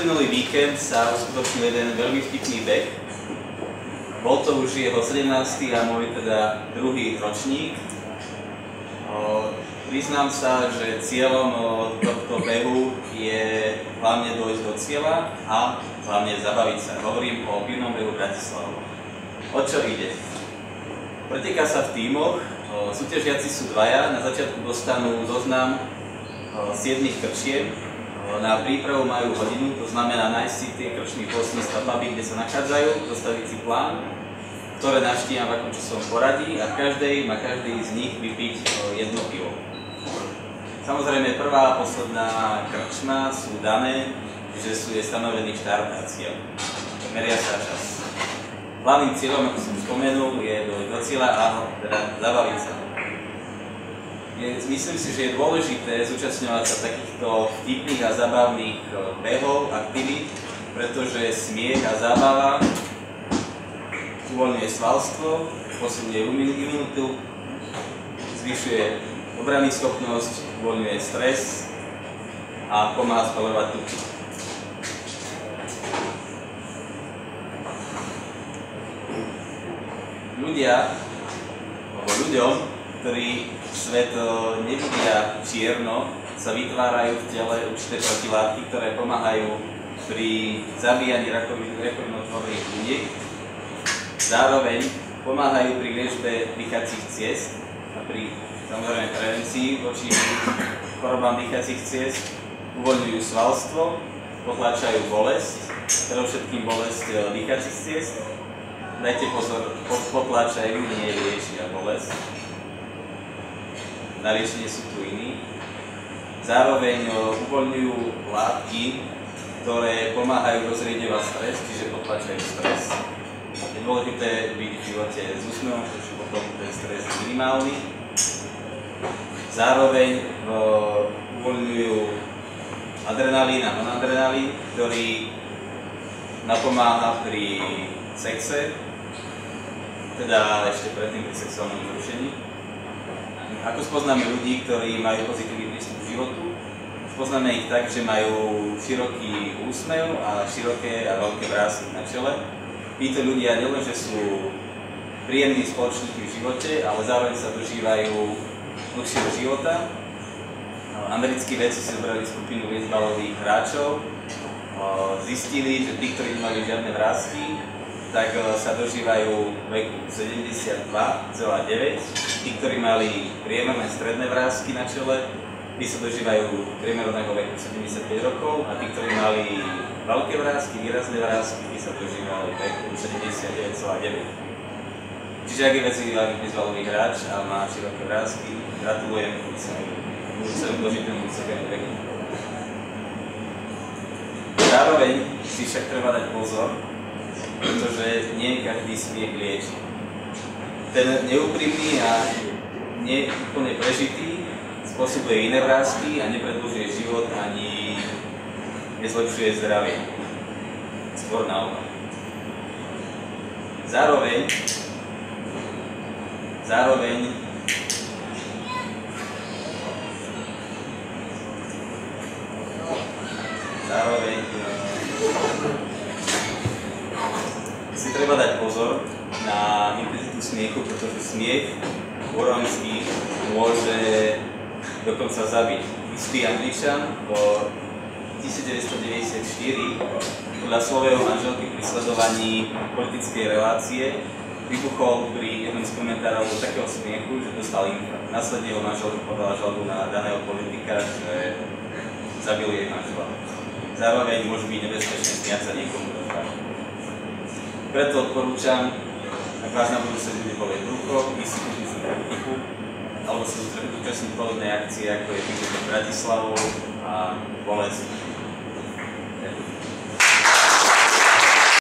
uplynulý víkend sa uskutočnil jeden veľmi vtipný beh. Bol to už jeho 17. a môj teda druhý ročník. Priznám sa, že cieľom tohto behu je hlavne dojsť do cieľa a hlavne zabaviť sa. Hovorím o pivnom behu Bratislava. O čo ide? Preteká sa v tímoch, súťažiaci sú dvaja, na začiatku dostanú zoznam 7 krčiek. Na prípravu majú hodinu, to znamená nájsť si tie krčné postníctva baby, kde sa nachádzajú, zostaviť si plán, ktoré navštívam v akom časovom poradí a má každý z nich vypiť jedno pivo. Samozrejme prvá a posledná krčma sú dané, že je stanovený štart a cieľ. Meria sa čas. Hlavným cieľom, ako som spomenul, je dojsť do cieľa a teda zabaviť sa. Myslím si, že je dôležité zúčastňovať sa takýchto vtipných a zabavných behov, aktivít, pretože smiech a zábava uvoľňuje svalstvo, posilňuje imunitu, zvyšuje obrannú schopnosť, uvoľňuje stres a pomáha spaľovať tuky. Ľuďom, ktorí svet nevidia čierno, sa vytvárajú v tele určité protilátky, ktoré pomáhajú pri zabíjaní rakovinotvorných buniek. Zároveň pomáhajú pri liečbe dýchacích ciest a pri samozrejme prevencii voči chorobám dýchacích ciest. Uvoľňujú svalstvo, potláčajú bolesť, predovšetkým bolesť dýchacích ciest. Dajte pozor, potláčajú, nie liečia bolesť. Na liečenie sú tu iní. Zároveň uvoľňujú látky, ktoré pomáhajú rozrieďovať stres, čiže potláčajú stres. Je dôležité byť v živote s úsmevom, pretože potom ten stres je minimálny. Zároveň uvoľňujú adrenalín a nonadrenalín, ktorý napomáha pri sexe, teda ešte predtým pri sexuálnom vzrušení. Ako spoznáme ľudí, ktorí majú pozitívny prístup k životu? Spoznáme ich tak, že majú široký úsmev a široké a veľké vrásky na čele. Títo ľudia nielenže sú príjemní spoločníci v živote, ale zároveň sa dožívajú dlhšieho života. Americkí vedci si zobrali skupinu bejzbalových hráčov, zistili, že tí, ktorí nemajú žiadne vrásky, tak sa dožívajú veku 72,9. Tí, ktorí mali priemerné stredné vrásky na čele, tí sa dožívajú priemerného veku 75 rokov a tí, ktorí mali veľké vrásky, výrazné vrásky, tí sa dožívali veku 79,9. Čiže ak je bejzbalový hráč a má široké vrásky, gratulujem k svojmu dožitému vysokému veku. Zároveň si však treba dať pozor, pretože nie každý smiech lieči. Ten neúprimný a neúplne prežitý spôsobuje iné vrásky a nepredĺžuje život ani nezlepšuje zdravie. Skôr naopak. Zároveň si treba dať pozor na intenzitu smiechu, pretože smiech úrovnický môže dokonca zabiť. Istý Angličan po 1994 podľa svojho manželky pri sledovaní politickej relácie vybuchol pri jednom z komentárov do takého smiechu, že dostal infarkt. Následne jeho manželka podala žalobu na daného politika, že zabil jej manžela. Zároveň môže byť nebezpečné smiať sa niekomu do tváře. Preto odporúčam, ak vás na budúce bude bolieť brucho, vysvetliť sa politiku, alebo sa zúčastniť podobnej akcie, ako je Pivný beh Bratislavou a bolesť